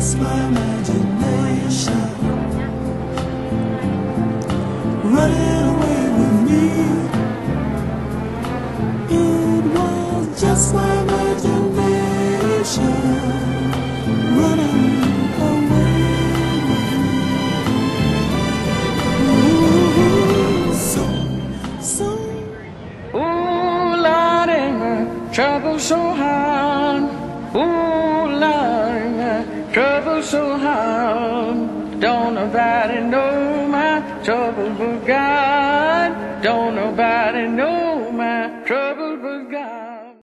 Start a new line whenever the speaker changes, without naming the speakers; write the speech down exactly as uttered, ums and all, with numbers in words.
just my imagination running away with me. It was just my imagination running away with me. Ooh, so, so.
Ooh, Lordy, my trouble so hard. Ooh, Lordy, my trouble so hard. Don't nobody know my trouble but God. Don't nobody know my trouble but God.